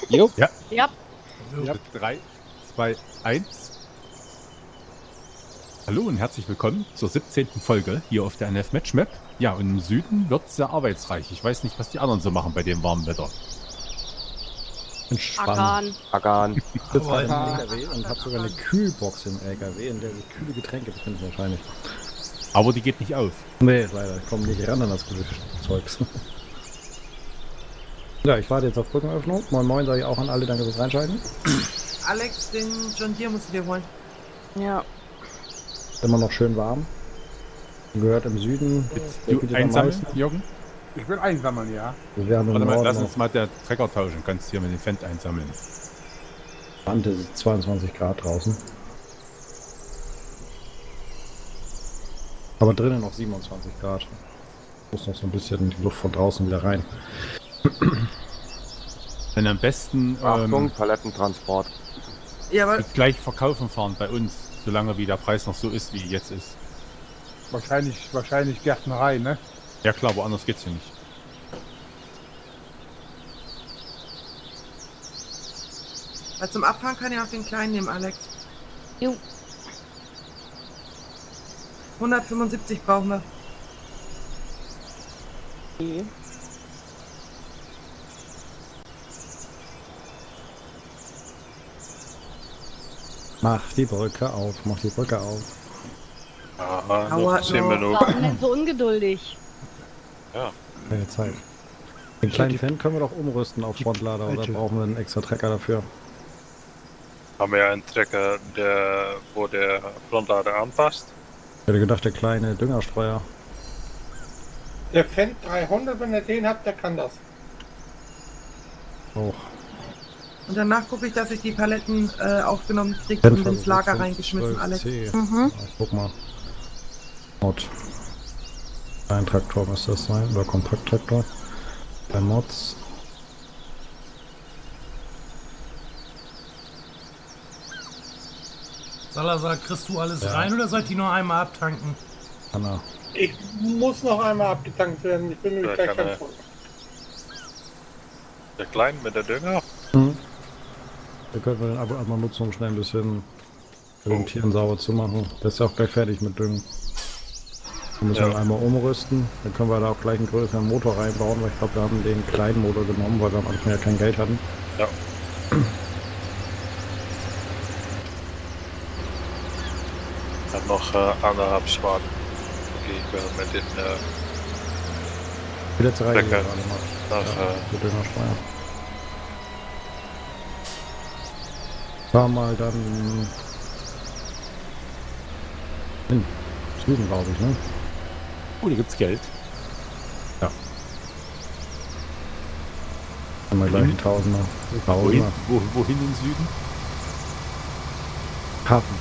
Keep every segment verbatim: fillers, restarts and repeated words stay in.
Jo. Ja. Ja. Ja. drei, zwei, eins. Hallo und herzlich willkommen zur siebzehnten Folge hier auf der N F Match Map. Ja, und im Süden wird es sehr arbeitsreich. Ich weiß nicht, was die anderen so machen bei dem warmen Wetter. Entspannen. Agan. Ich sitze gerade im L K W und habe sogar eine Kühlbox im L K W, in der sich kühle Getränke befinden wahrscheinlich. Aber die geht nicht auf. Nee, leider. Ich komme nicht ran an das gute Zeugs. Ja, ich warte jetzt auf Brückenöffnung. Moin Moin, sage ich auch an alle. Danke fürs Reinschalten. Alex, den John Deere musst du dir holen. Ja. Immer noch schön warm. Gehört im Süden. Du einsammeln, Jürgen? Ich will einsammeln, ja. Wir haben im Warte mal, Norden lass noch uns mal der Trecker tauschen. Kannst hier mit dem Fendt einsammeln. Wand, es ist zweiundzwanzig Grad draußen. Aber drinnen noch siebenundzwanzig Grad. Muss noch so ein bisschen die Luft von draußen wieder rein. Dann am besten Achtung, ähm, Palettentransport. Ja, aber gleich verkaufen fahren bei uns, solange wie der Preis noch so ist, wie jetzt ist. Wahrscheinlich, wahrscheinlich Gärtnerei, ne? Ja klar, aber anders geht's hier nicht. also zum Abfahren kann ich auch den kleinen nehmen, Alex. Jo. hundertfünfundsiebzig brauchen wir. Okay. Mach die Brücke auf, mach die Brücke auf. Aha, Dauert noch zehn noch. Minuten. Warum denn so ungeduldig? Keine Zeit. Den kleinen Fan können wir doch umrüsten auf Frontlader oder brauchen wir einen extra Trecker dafür? Haben wir einen Trecker, der, wo der Frontlader anpasst? Ich hätte gedacht, der kleine Düngerstreuer. Der Fendt dreihundert, wenn ihr den habt, der kann das. Auch. Und danach gucke ich, dass ich die Paletten äh, aufgenommen kriege und ins Lager reingeschmissen, Alex. Mhm. Ja, guck mal. Mod. Ein Traktor muss das sein, oder Kompakttraktor. Bei Mods. Salazar, kriegst du alles Ja. rein oder sollt ihr nur einmal abtanken? Anna. Ich muss noch einmal abgetankt werden. Ich bin nämlich Ja, gleich kann ganz er. voll. Der Kleine mit der Dünger? Mhm. Wir können wir den ab und an mal nutzen, um schnell ein bisschen mit den Oh. Tieren sauber zu machen. Der ist ja auch gleich fertig mit Düngen. Wir müssen Ja. wir einmal umrüsten. Dann können wir da auch gleich einen größeren Motor reinbauen, weil ich glaube, wir haben den kleinen Motor genommen, weil wir am Anfang ja kein Geld hatten. Ja. Hat noch äh, anderthalb Schwaden. Okay, ich will mit den äh, Die letzte Reihe, die wir Trecker gerade macht. nach Ja, äh, die Düngerstreuer. Fahr mal dann in Süden, glaube ich, ne? Oh, hier gibt's Geld. Haben wir gleich einen Tausender. Wohin, Tausender. wo, wohin im Süden? Hafen.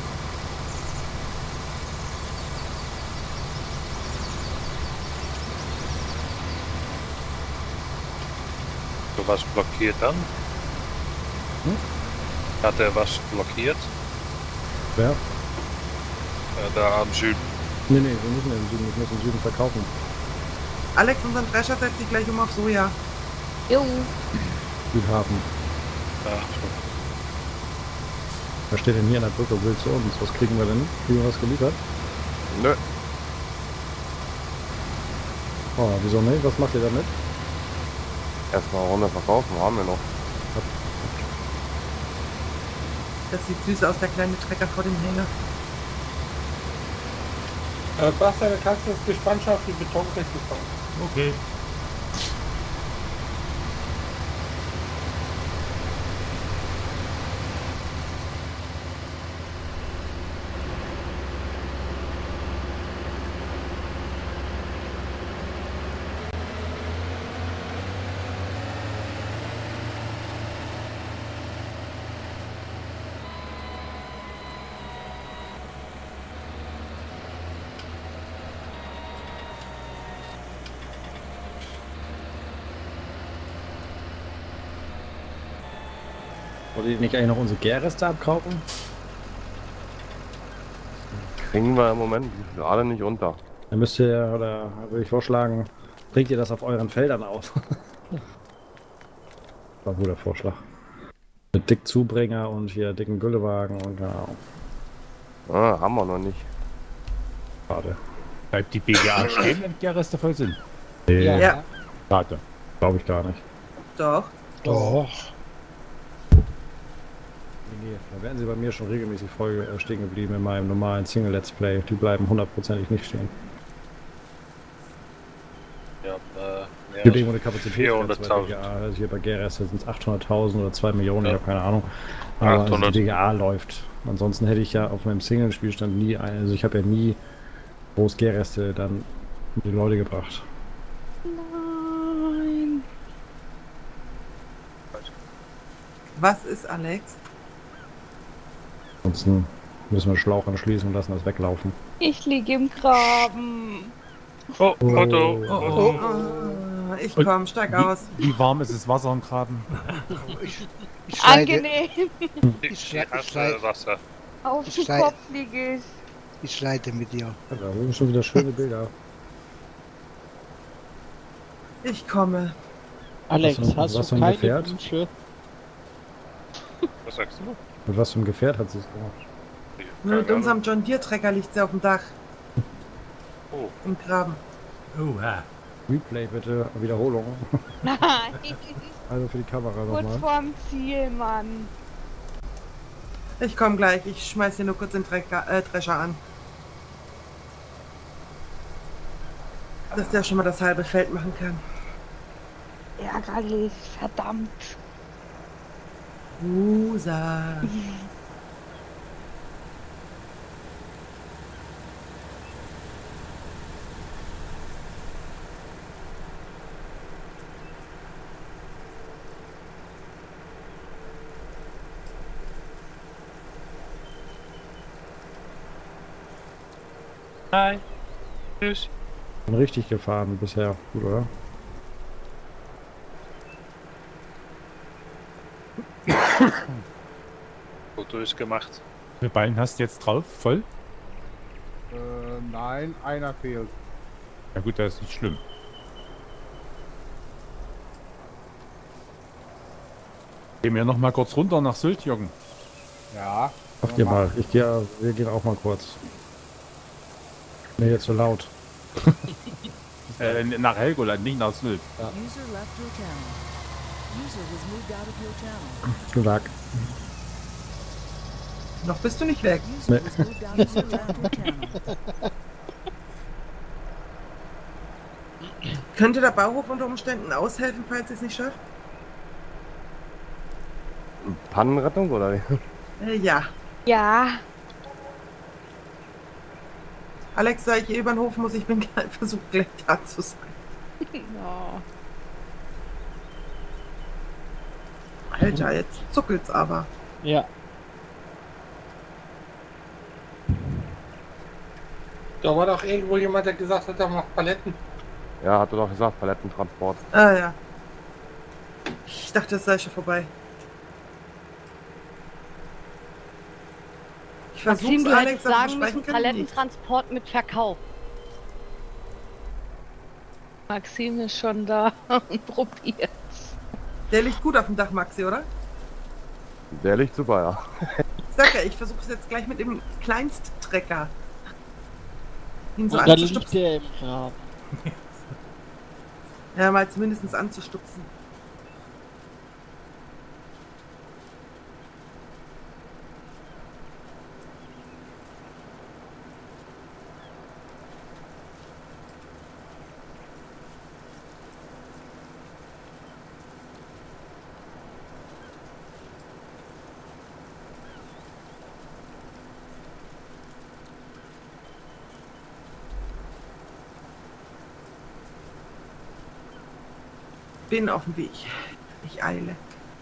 so was blockiert dann? Hm? Hat er was blockiert? Wer? Äh, da am Süden. Nee, nee, wir müssen im Süden, ich muss im Süden verkaufen. Alex, unseren Drescher setzt sich gleich um auf Soja. Jo. Südhafen. Ach, so. Was steht denn hier an der Brücke? Will zu uns. Was kriegen wir denn? Kriegen wir was geliefert? Nö. Oh, wieso nicht? Was macht ihr damit? Erstmal eine Runde verkaufen, haben wir noch. Das sieht süß aus, der kleine Trecker vor dem Hänger. Äh, Bastian, du kannst das Gespann schon auf die Betonfläche bauen. Okay. Wollt ihr nicht eigentlich noch unsere Gärreste abkaufen? Kriegen wir im Moment gerade nicht unter. Dann müsst ihr, oder würde ich vorschlagen, bringt ihr das auf euren Feldern aus. War wohl der Vorschlag. mit dick Zubringer und hier dicken Güllewagen und ja, Ah, haben wir noch nicht. schade. Bleibt die B G A stehen, wenn die Reste voll sind? Nee, Ja. Ja, Schade. glaube ich gar nicht. doch. Doch. Nee, nee, da wären sie bei mir schon regelmäßig voll äh, stehen geblieben in meinem normalen Single-Let's Play. Die bleiben hundertprozentig nicht stehen. Ja, äh, Es gibt mehr irgendwo eine Kapazität bei vierhunderttausend. D G A. Also hier bei G R S sind es achthunderttausend oder zwei Millionen, Ja. ich habe keine Ahnung. Aber also die achthundert. D G A läuft. Ansonsten hätte ich ja auf meinem Single-Spielstand nie, ein, also ich habe ja nie groß G-Reste dann in die Leute gebracht. Nein. Was ist Alex? Ansonsten müssen wir den Schlauch anschließen und lassen das weglaufen. Ich liege im Graben. Oh, Otto. Oh, Otto. Ah, ich Und komm, steig wie, aus. Wie warm ist das Wasser im Graben? Ich, ich schneide, Angenehm. Ich, ich schlei- ich hasse schlei- Wasser. Auf Ich dem schlei- Kopf liege ich. ich schneide mit dir. Ja, da sind schon wieder schöne Bilder. Ich komme. Alex, Was für- hast was du für ein keine Gefährt? Wünsche? Was sagst du? Mit was für einem Gefährt hat sie es gemacht? Nur mit unserem John Deere Trecker liegt sie auf dem Dach. Oh. Im Graben. Oha. Replay bitte, Wiederholung. Nein. Also für die Kamera Kurz nochmal. vorm Ziel, Mann. Ich komme gleich. Ich schmeiß hier nur kurz den Trecker, äh, Drescher an. Dass der schon mal das halbe Feld machen kann. Ärgerlich, verdammt. Usa. Hi. Tschüss. Bin richtig gefahren bisher, gut, oder? Foto ist gemacht. Wie viele Ballen hast du jetzt drauf? Voll? Äh, nein, einer fehlt. Ja gut, das ist nicht schlimm. Gehen wir noch mal kurz runter nach Sylt, Jürgen. Ja. Macht ihr mal. Ich gehe, wir gehen auch mal kurz. Mir jetzt so laut. Äh, nach Helgoland, nicht nach Sylt. User left your channel. User was moved out of your channel. Guten Tag. Noch bist du nicht weg. User was moved out of your channel. Könnte der Bauhof unter Umständen aushelfen, falls ihr es nicht schafft? Pannenrettung oder wie? Äh, ja. Ja. Alex, da ich hier über den Hof muss, ich bin gleich versucht, gleich da zu sein. Ja. Alter, jetzt zuckelt's aber. Ja. Da war doch irgendwo jemand, der gesagt hat, er macht Paletten. Ja, hat er doch gesagt, Palettentransport. Ah ja. Ich dachte, es sei schon vorbei. Ich Maxim, versuch's, du Alex, hättest aber sagen versprechen müssen, kann ich nicht. Palettentransport mit Verkauf. Maxim ist schon da und probiert. Der liegt gut auf dem Dach, Maxi, oder? Der liegt super, ja. Sag ja, ich versuche es jetzt gleich mit dem Kleinsttrecker. Ihn so Und dann liegt anzustupsen. der im Graben. Ja, mal zumindest anzustupsen. Bin auf dem Weg. Ich eile.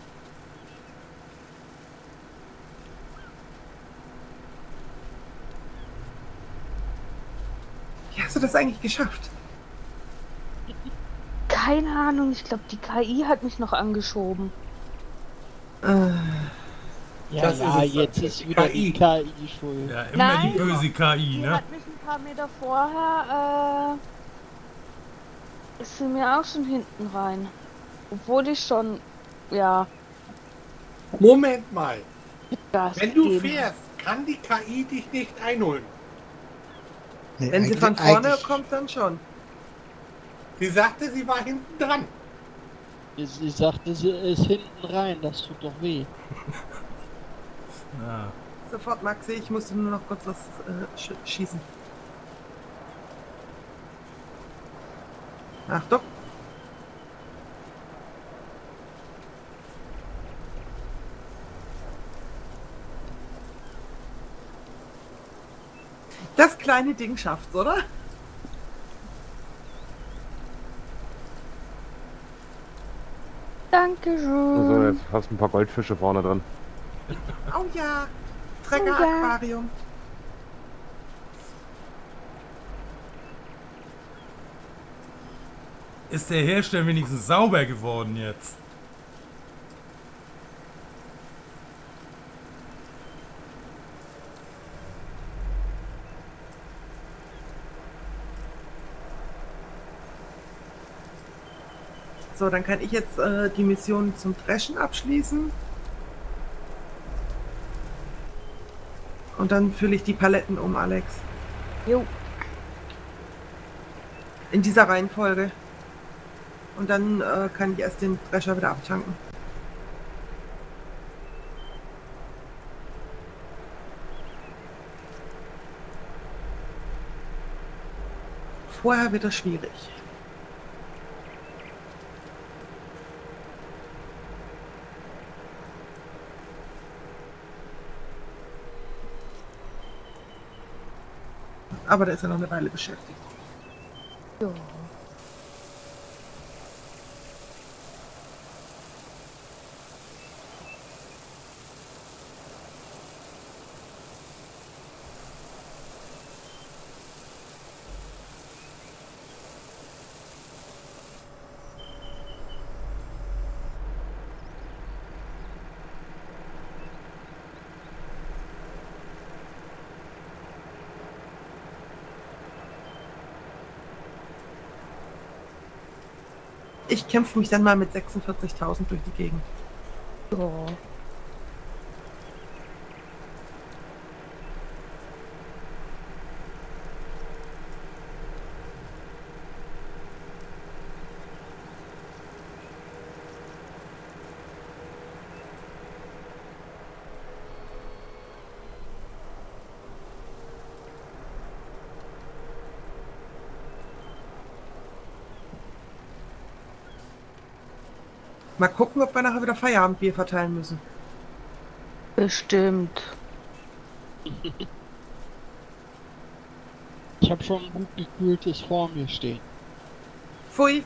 Wie hast du das eigentlich geschafft? Keine Ahnung, ich glaube, die K I hat mich noch angeschoben. Äh, Ja, Das ja, ist es, jetzt äh, ist wieder K I. die K I schuld. Ja, immer Nein. die böse K I, Die ne? hat mich ein paar Meter vorher, äh, ist sie mir auch schon hinten rein. Obwohl ich schon, ja, Moment mal. Gas Wenn du geben. fährst, kann die K I dich nicht einholen. Nee, Wenn sie eigentlich- von vorne eigentlich- kommt, dann schon. Sie sagte, sie war hinten dran. Sie sagte, sie ist hinten rein, das tut doch weh. Ja. Sofort, Maxi, ich musste nur noch kurz was äh, sch schießen. Achtung. Das kleine Ding schafft's, oder? Dankeschön. So, jetzt hast du ein paar Goldfische vorne drin. Oh ja. Trecker Oh ja. Aquarium. Ist der Hersteller wenigstens sauber geworden jetzt? So, dann kann ich jetzt äh, die Mission zum Dreschen abschließen. Und dann fülle ich die Paletten um, Alex. Jo. In dieser Reihenfolge. Und dann äh, kann ich erst den Drescher wieder abtanken. Vorher wird es schwierig. Aber da ist er noch eine Weile beschäftigt. Jo. Ich kämpfe mich dann mal mit sechsundvierzigtausend durch die Gegend. Jo. Mal gucken, ob wir nachher wieder Feierabendbier verteilen müssen. Bestimmt. Ich habe schon ein gut gekühltes vor mir stehen. Pfui.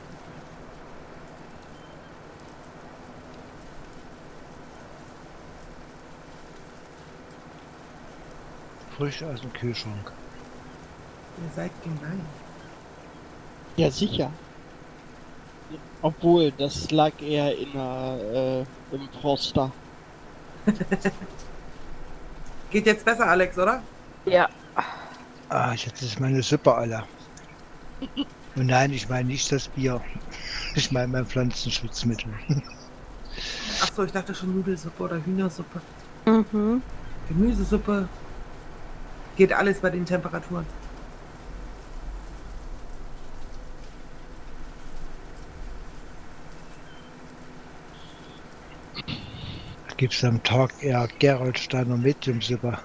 Frisch aus dem Kühlschrank. Ihr seid gemein. Ja, sicher. Obwohl, das lag eher in der, äh, im Froster. Geht jetzt besser, Alex, oder? Ja. Ah, jetzt ist meine Suppe alle. Und nein, ich meine nicht das Bier. Ich meine mein Pflanzenschutzmittel. Ach so, ich dachte schon Nudelsuppe oder Hühnersuppe. Mhm. Gemüsesuppe. Geht alles bei den Temperaturen. Gibt es am Tag eher Gerolsteiner Mediumsuppe?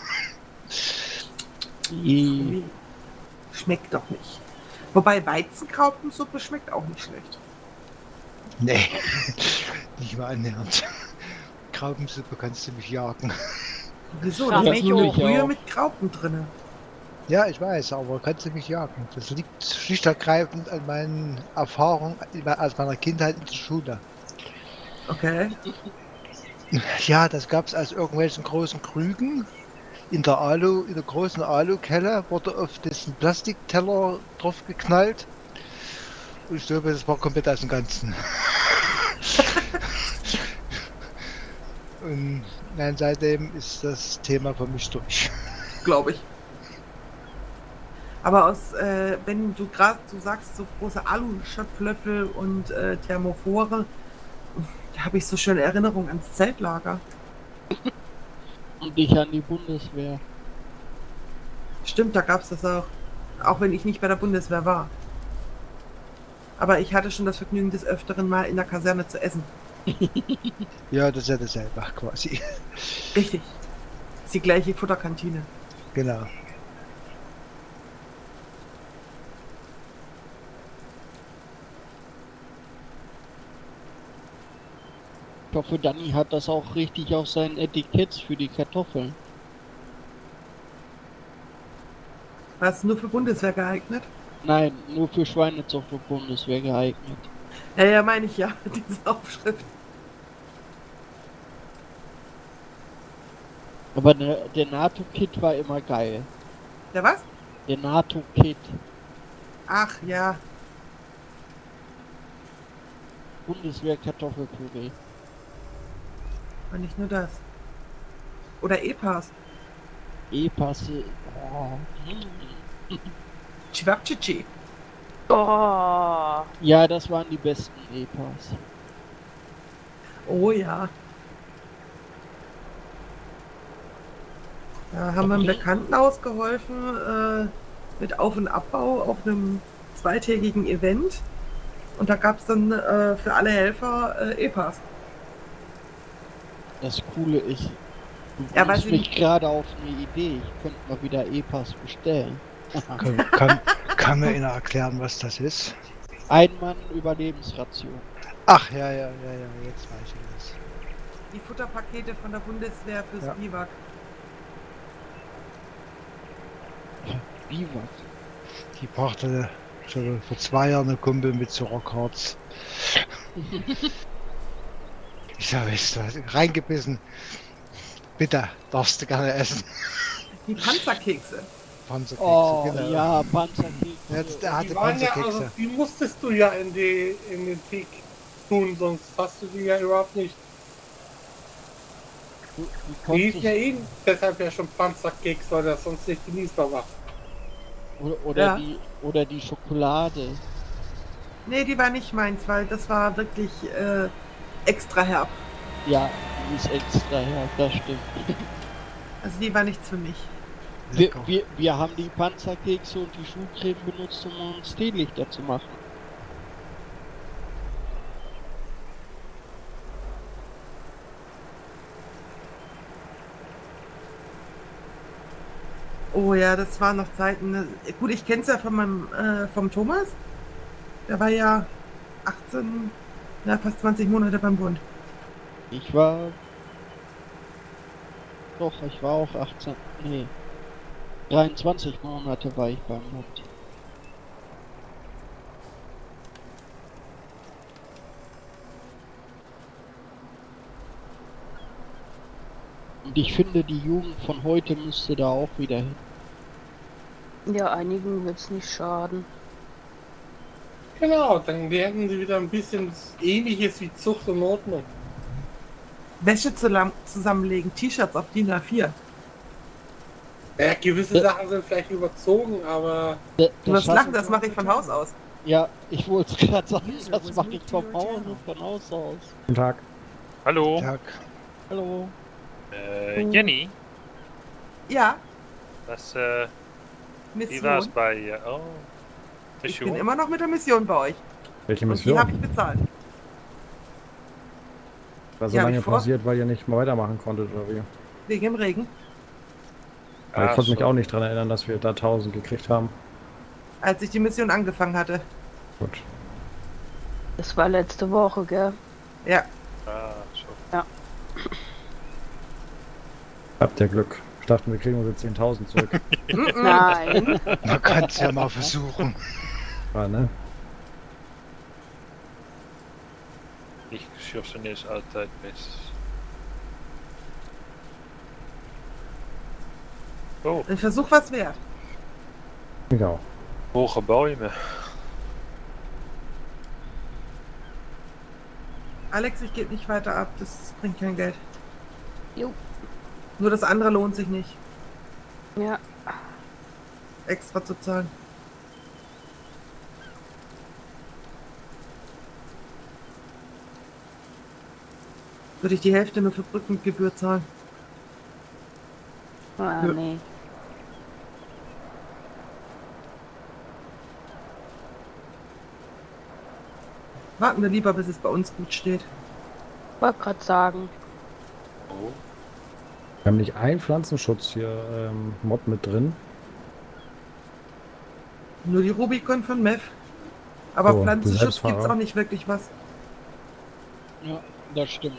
I- Schmeckt doch nicht. Wobei Weizenkrautensuppe schmeckt auch nicht schlecht. Nee, nicht mal annähernd. Kraupensuppe kannst du mich jagen. Wieso? Ja, Da ist nur ich Brühe auch. mit Kraupen drin. Ja, ich weiß, aber kannst du mich jagen. Das liegt schlicht und ergreifend an meinen Erfahrungen aus meiner Kindheit in der Schule. Okay. Ja, das gab es aus irgendwelchen großen Krügen. In der Alu, in der großen Alukelle wurde auf diesen Plastikteller drauf geknallt. Und ich glaube, das war komplett aus dem Ganzen. Und nein, seitdem ist das Thema für mich durch. Glaube ich. Aber aus, äh, wenn du gerade so sagst, so große Alu-Schöpflöffel und äh, Thermophore, Da habe ich so schöne Erinnerungen ans Zeltlager. Und dich an die Bundeswehr. Stimmt, da gab es das auch. Auch wenn ich nicht bei der Bundeswehr war. Aber ich hatte schon das Vergnügen, des Öfteren mal in der Kaserne zu essen. Ja, das ist ja dasselbe quasi. Richtig. Das ist die gleiche Futterkantine. Genau. Ich hoffe, Danny hat das auch richtig auf seinen Etiketts für die Kartoffeln. War es nur für Bundeswehr geeignet? Nein, nur für Schweinezucht und Bundeswehr geeignet. Ja, ja, meine ich ja, diese Aufschrift. Aber ne, der NATO-Kit war immer geil. Der was? Der NATO-Kit. Ach ja. Bundeswehr Kartoffelpüree. Aber nicht nur das. Oder E-Pass. E-Pass. Oh. Chivapchichi. Oh. Ja, das waren die besten E-Pass. Oh ja. Da haben wir einem Bekannten ausgeholfen äh, mit Auf- und Abbau auf einem zweitägigen Event. Und da gab es dann äh, für alle Helfer äh, E-Pass. Das Coole ist, du Ja, bringst weiß mich ich- gerade auf eine Idee. Ich könnte mal wieder E-Pass bestellen. Kann, kann, kann mir einer erklären, was das ist? Ein Mann Überlebensration. Ach, ja, ja, ja, ja, jetzt weiß ich das. Die Futterpakete von der Bundeswehr fürs Ja. Biwak. Biwak. Die brachte so vor zwei Jahren eine Kumpel mit so Rockharz. Ich sag, weißt du was, reingebissen. Bitte, darfst du gerne essen. Die Panzerkekse. Panzerkekse, Oh, genau. ja, Panzerkekse. Jetzt, der hatte Die waren ja, Panzerkekse. also, die musstest du ja in, die, in den Peak tun, sonst hast du die ja überhaupt nicht. Du, du Die ist konntest, ja eh deshalb ja schon Panzerkeks, weil das sonst nicht genießbar war. oder, oder, Ja. die, oder die Schokolade. Nee, die war nicht meins, weil das war wirklich äh, extra herb. Ja, die ist extra her, das stimmt. Also die war nichts für mich. Wir, Lecker. wir, wir haben die Panzerkekse und die Schuhcreme benutzt, um uns Teelichter zu machen. Oh ja, das waren noch Zeiten. ne? Gut, ich kenne es ja von meinem, äh, vom Thomas. Der war ja achtzehn, na, fast zwanzig Monate beim Bund. Ich war... Doch, ich war auch achtzehn... Nee. dreiundzwanzig Monate war ich beim Bund. Und ich finde, die Jugend von heute müsste da auch wieder hin. Ja, einigen wird's nicht schaden. Genau, dann lernen sie wieder ein bisschen Ähnliches wie Zucht und Ordnung. Wäsche zulam- zusammenlegen, T-Shirts auf D I N A vier. Ja, gewisse Ja. Sachen sind vielleicht überzogen, aber Da- Du wirst das lachen, hast- das mache ich von Haus aus. Ja, ich wollte es gerade sagen, das mache ich vom Haus und von Haus aus. Guten Tag. Hallo, Tag. Hallo. äh, Jenny, Ja, was, äh, wie war's Mission. bei ihr? Oh, Ich bin Mission? immer noch mit der Mission bei euch. Welche Und die habe ich Mission? bezahlt. War so Ja, lange ich vor- pausiert, weil ihr nicht mehr weitermachen konntet, oder wie? Wegen dem Regen. Weil ich Ach konnte mich so. auch nicht dran erinnern, dass wir da tausend gekriegt haben. Als ich die Mission angefangen hatte. Gut. Das war letzte Woche, gell? Ja, Ah, so. Habt ihr Glück. Ich dachte, wir kriegen unsere zehntausend zurück. Nein. Man kann es ja mal versuchen. War, ne? Nicht geschossen ist altijd best. Oh, ein Versuch was wert. Genau. hoge Bäume. Alex, ich gebe nicht weiter ab, das bringt kein Geld. Jo. Nur das andere lohnt sich nicht, Ja. extra zu zahlen. Würde ich die Hälfte nur für Brückengebühr zahlen. Ah, Ja. nee. Warten wir lieber, bis es bei uns gut steht. Wollte gerade sagen. Wir haben nicht einen Pflanzenschutz hier ähm, Mod mit drin. Nur die Rubicon von Mev. Aber Oh, Pflanzenschutz Selbstfahrer. gibt's auch nicht wirklich was. Ja, das stimmt.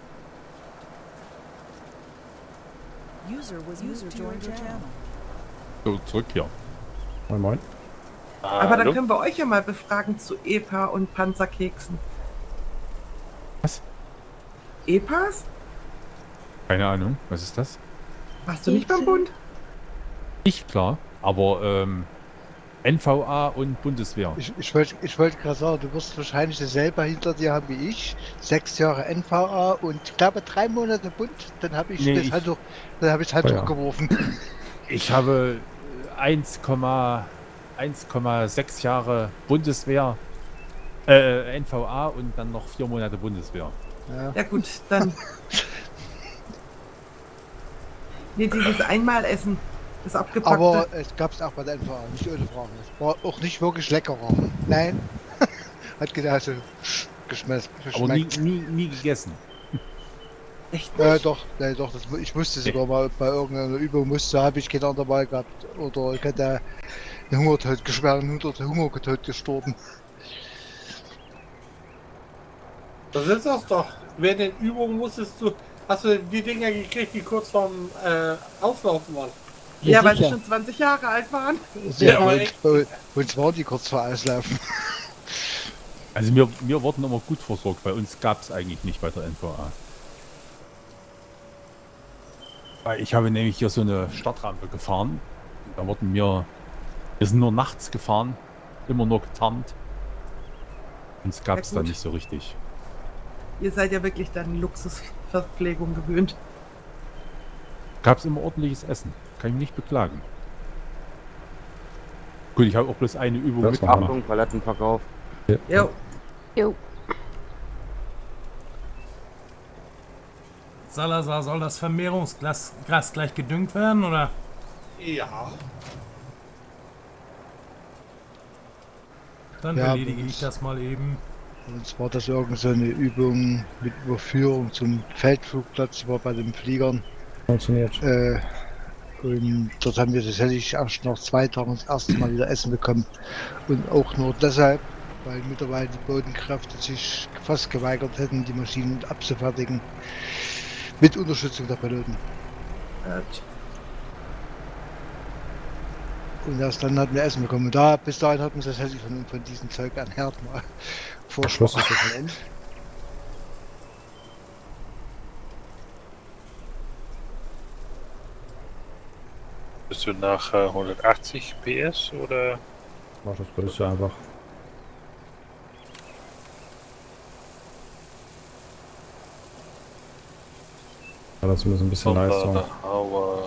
User was user joined your channel. So, zurück hier. Moin moin. Aber dann Hallo? können wir euch ja mal befragen zu E P A und Panzerkeksen. Was? E P As? Keine Ahnung, was ist das? Warst du nicht beim Bund? Ich, klar. Aber ähm, N V A und Bundeswehr. Ich, ich wollte ich wollt gerade sagen, du wirst wahrscheinlich dasselbe hinter dir haben wie ich. Sechs Jahre N V A und ich glaube drei Monate Bund. Dann habe ich Nee, das ich- Handtuch, dann habe ich das Handtuch Oh ja. geworfen. Ich habe eins Komma sechs Jahre Bundeswehr, äh, N V A und dann noch vier Monate Bundeswehr. Ja. Ja gut, dann. Nee, dieses Einmalessen. Das abgepackte. Aber es gab es auch bei der N V A, nicht ohne Frage. Es war auch nicht wirklich leckerer. Nein. Hat genauso geschmeckt. Aber nie, geschmeckt. nie, nie gegessen. Echt Ja, nicht? doch, nee, doch, das, ich musste sogar mal bei irgendeiner Übung, musste, habe ich keine andere Wahl gehabt. Oder ich hätte einen Hungertod geschwärmt, oder Hungertod gestorben. Das ist das doch. Während den Übungen musstest du, hast du die Dinger gekriegt, die kurz vorm äh, Auslaufen waren. Ja, weil sie sicher. schon zwanzig Jahre alt waren. Ja, aber und, echt. bei, bei uns waren die kurz vor Auslaufen. Also wir, wir wurden immer gut versorgt. Bei uns gab es eigentlich nicht bei der N V A. Weil ich habe nämlich hier so eine Stadtrampe gefahren. Da wurden wir, wir sind nur nachts gefahren, immer nur getarnt. Uns gab es Ja, dann gut. nicht so richtig. Ihr seid ja wirklich dann Luxusverpflegung gewöhnt. Gab es immer ordentliches Essen. Kann ich mich nicht beklagen. Gut, ich habe auch bloß eine Übung Das mitgemacht. Achtung, Palettenverkauf. Jo. Jo. Salazar, soll das Vermehrungsgras Gras gleich gedüngt werden, oder? Ja. Dann Ja, erledige aber ich das mal eben. Und zwar das irgend so eine Übung mit Überführung zum Feldflugplatz, war bei den Fliegern. Funktioniert. Äh, und dort haben wir tatsächlich erst nach zwei Tagen das erste Mal wieder Essen bekommen. Und auch nur deshalb, weil mittlerweile die Bodenkräfte sich fast geweigert hätten, die Maschinen abzufertigen. Mit Unterstützung der Piloten. Äh, Und erst dann hatten wir Essen bekommen. Und da, bis dahin hatten wir tatsächlich von, von diesem Zeug an Herd mal Schluss ist Vorschuss. Bist du nach äh, hundertachtzig P S oder? Mach das größte einfach. Ja, das ist ein bisschen Leistung. Aber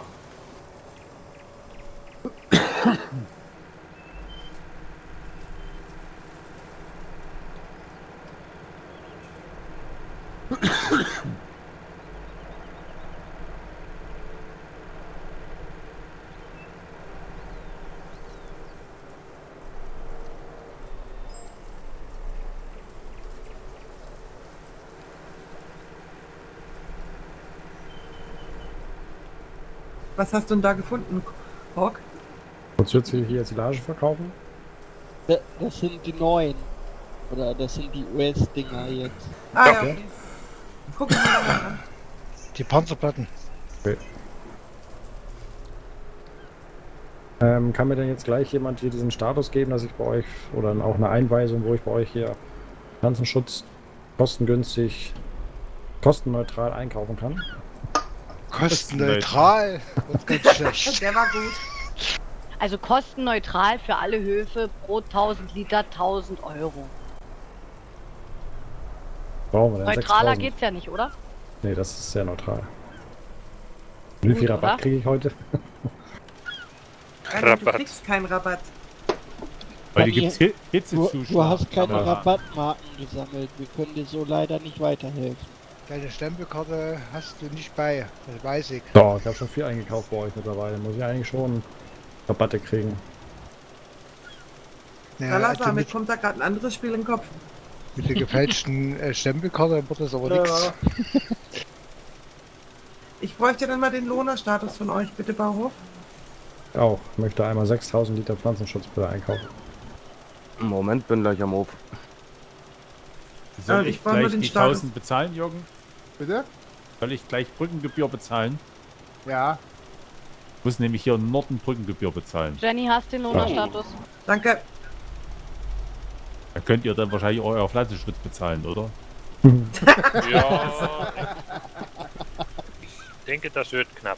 Was hast du denn da gefunden, Rock? Wolltest du jetzt hier hier Silage verkaufen? Da- Das sind die neuen. Oder das sind die U S-Dinger jetzt. Ah ja, Okay. okay. Gucken wir mal an. Die Panzerplatten. Ähm, kann mir denn jetzt gleich jemand hier diesen Status geben, dass ich bei euch, oder auch eine Einweisung, wo ich bei euch hier Pflanzenschutz kostengünstig, kostenneutral einkaufen kann? Kostenneutral. Und ganz schlecht. Der war gut. Also kostenneutral für alle Höfe pro tausend Liter tausend Euro. Brauchen wir denn Neutraler sechstausend? geht's ja nicht, oder? Nee, das ist sehr neutral. Wie viel Gut, Rabatt oder? kriege ich heute? Nein, du Rabatt. kriegst keinen Rabatt. Heute Dani, gibt es Du, Hitzezuschlag. du hast keine aber- Rabattmarken gesammelt. Wir können dir so leider nicht weiterhelfen. Deine Stempelkarte hast du nicht bei, das weiß ich. Doch, ich habe schon viel eingekauft bei euch mittlerweile. Muss ich eigentlich schon Rabatte kriegen. Ja, Salazar, also mir mit, kommt da gerade ein anderes Spiel in den Kopf. mit der gefälschten äh, Stempelkarte wird das aber Ja. nichts. Ich bräuchte dann mal den Lohnerstatus von euch, bitte, Bauhof. Auch. Ich möchte einmal sechstausend Liter Pflanzenschutzmittel einkaufen. Moment, bin gleich am Hof. Soll Äh, ich ich brauche nur gleich den die Status. tausend bezahlen, Jürgen? Bitte? Soll ich gleich Brückengebühr bezahlen? Ja. Ich muss nämlich hier im Norden Brückengebühr bezahlen. Jenny, hast den Lohnerstatus? Danke. Da könnt ihr dann wahrscheinlich auch euer Pflanzenschutz bezahlen, oder? Ja, ich denke, das wird knapp.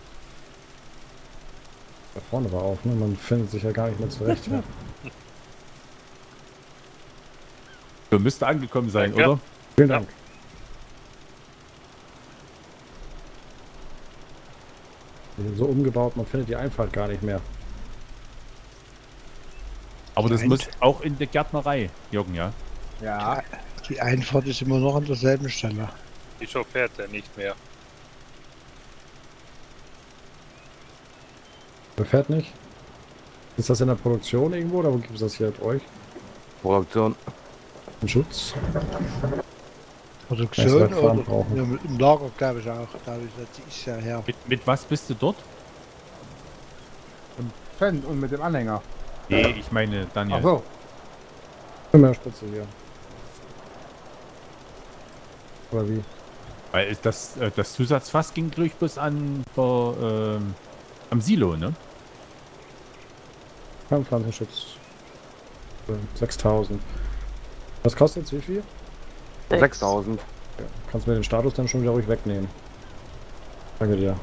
Da vorne war auf, ne? Man findet sich ja gar nicht mehr zurecht. Ja. So müsste angekommen sein, Danke. oder? Vielen Dank. Die sind so umgebaut, man findet die Einfahrt gar nicht mehr. Aber das Nein. muss auch in der Gärtnerei, Jürgen, ja? Ja. Die Einfahrt ist immer noch an derselben Stelle. Wieso fährt er nicht mehr? Wer fährt nicht? Ist das in der Produktion irgendwo oder wo gibt es das hier mit euch? Produktion. Ein Schutz? Produktion Erst mal fahren oder brauchen. ja, im Lager, glaube ich auch. Da ist ja her. Mit, mit was bist du dort? Fan und mit dem Anhänger. Nee, ich meine Daniel. Ach so. Mehr Spitze hier. Oder wie? Weil es- das, äh, das Zusatzfass ging durch bis an der, ähm, am Silo, ne? Kein Pflanzenschutz. So, sechstausend. Was kostet jetzt wie viel? sechstausend. Ja, kannst du mir den Status dann schon wieder ruhig wegnehmen. Danke dir.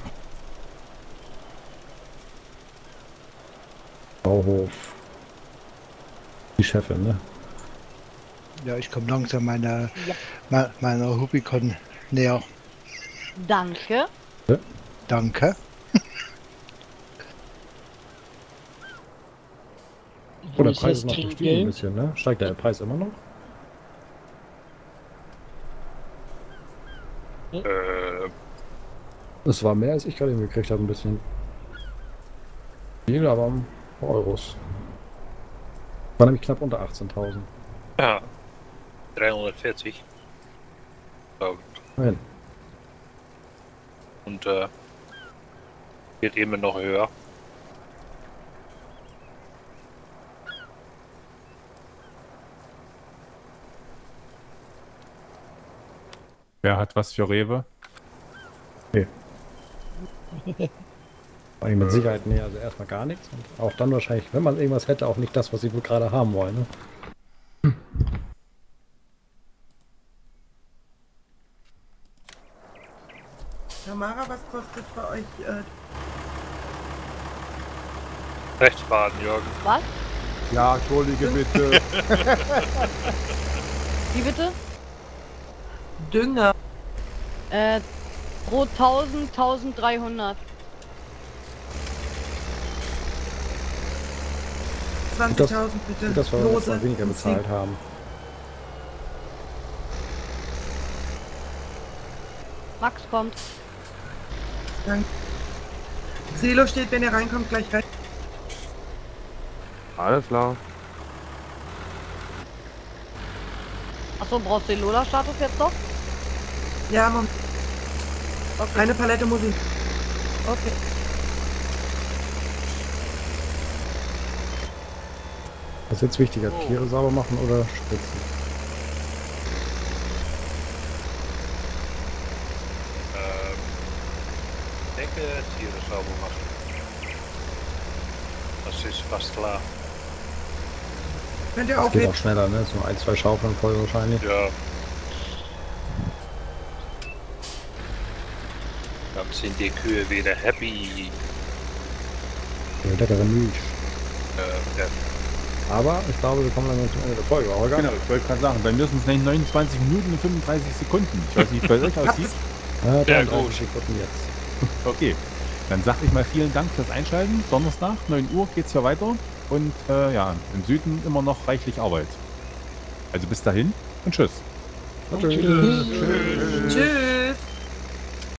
Bauhof. Die Chefin, ne? Ja, ich komme langsam meiner, me- meiner Rubicon näher. Danke. Danke. Oh, Wo der ist Preis das ist noch gestiegen ein Trinkgeld? bisschen, ne? Steigt der Preis immer noch? Äh, Das war mehr als ich gerade eben gekriegt habe, ein bisschen. Viel, aber ein paar Euros. War nämlich knapp unter achtzehntausend. ja, dreihundertvierzig. Nein. Und äh, wird immer noch höher. Wer hat was für Rewe? Eigentlich mit Sicherheit nee, also erstmal gar nichts. Und auch dann wahrscheinlich, wenn man irgendwas hätte, auch nicht das, was sie wohl gerade haben wollen. Ne? Tamara, was kostet bei euch äh, Rechts fahren, Jürgen. Was? Ja, entschuldige bitte. Wie bitte? Dünger? Äh, pro tausend, tausenddreihundert. zwanzigtausend bitte. Das, was wir letztes Lose. Mal weniger bezahlt haben. Max kommt. Danke. Silo steht, wenn ihr reinkommt, gleich rein. Alles klar. Achso, brauchst du den Lola-Status jetzt noch? Ja, Mom. Okay. Eine Palette muss ich. Okay. Was ist jetzt wichtiger? Tiere sauber machen oder spritzen? Ähm, ich denke, Tiere sauber machen. Das ist fast klar. Könnt ihr Das auch geht auch schneller, ne? So ein, zwei Schaufeln voll wahrscheinlich. Ja. Dann sind die Kühe wieder happy. Eine leckere Milch. Äh, ja. Aber ich glaube, wir kommen dann zum Ende der Folge, Holger. Genau, ich wollte gerade sagen, bei mir sind es nämlich neunundzwanzig Minuten und fünfunddreißig Sekunden. Ich weiß nicht, wie es bei euch aussieht. Ja, Ja, dreiunddreißig gut. Sekunden jetzt. Okay, dann sag ich mal vielen Dank fürs Einschalten. Donnerstag, neun Uhr geht's hier weiter. Und äh, ja, im Süden immer noch reichlich Arbeit. Also bis dahin und tschüss. Tschüss. Tschüss.